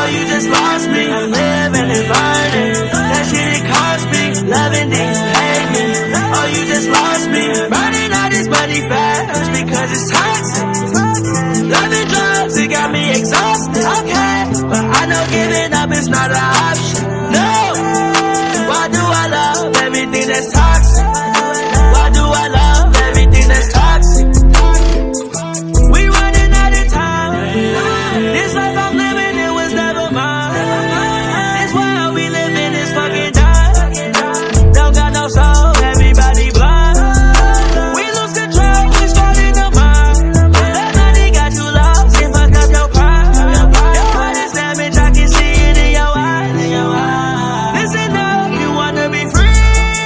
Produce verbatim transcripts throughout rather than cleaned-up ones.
Oh, you just lost me. I'm living and learning. That shit it cost me. Loving then you hate me. Oh, you just lost me. Burning all this money fast because it's toxic. Loving drugs, it got me exhausted. Okay, but I know giving up is not an option. No. Why do I love everything that's toxic? Why do I love everything that's toxic? We running out of time. This life I'm living, it was never mine. This world we live in is fucking dying. Don't got no soul, everybody blind. We lose control, we start in the mind. That money got you lost, it fucked up your pride. Your heart is damaged, I can see it in your eyes. Listen up, you wanna be free.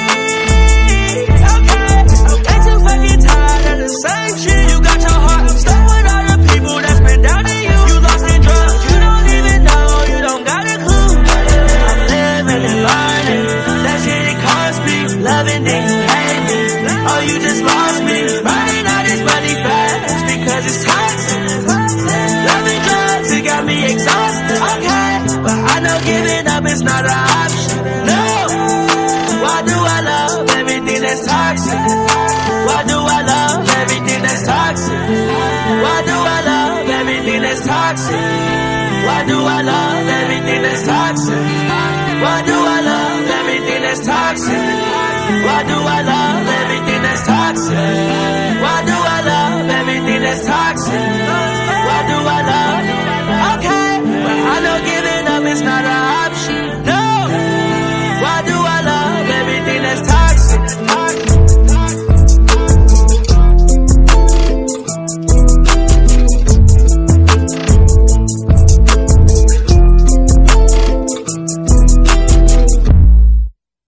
Okay, ain't too fucking tired of the same shit. You got your heart stuck with all the people that's been down to you. You lost in drugs, you don't even know, you don't got a clue. I'm living and learning. That shit it cost me. Loving then you hate me. Oh, you just lost me. Burning all this money fast because it's toxic. Loving drugs, it got me exhausted. Okay, but I know giving up is not an option. No. Why do I love everything that's toxic? Why do I love everything that's toxic? Why do I love everything that's toxic? Why do I love everything that's toxic? Why do I love everything that's toxic? Why do I love everything that's toxic? Why do I love everything that's toxic? Why do I love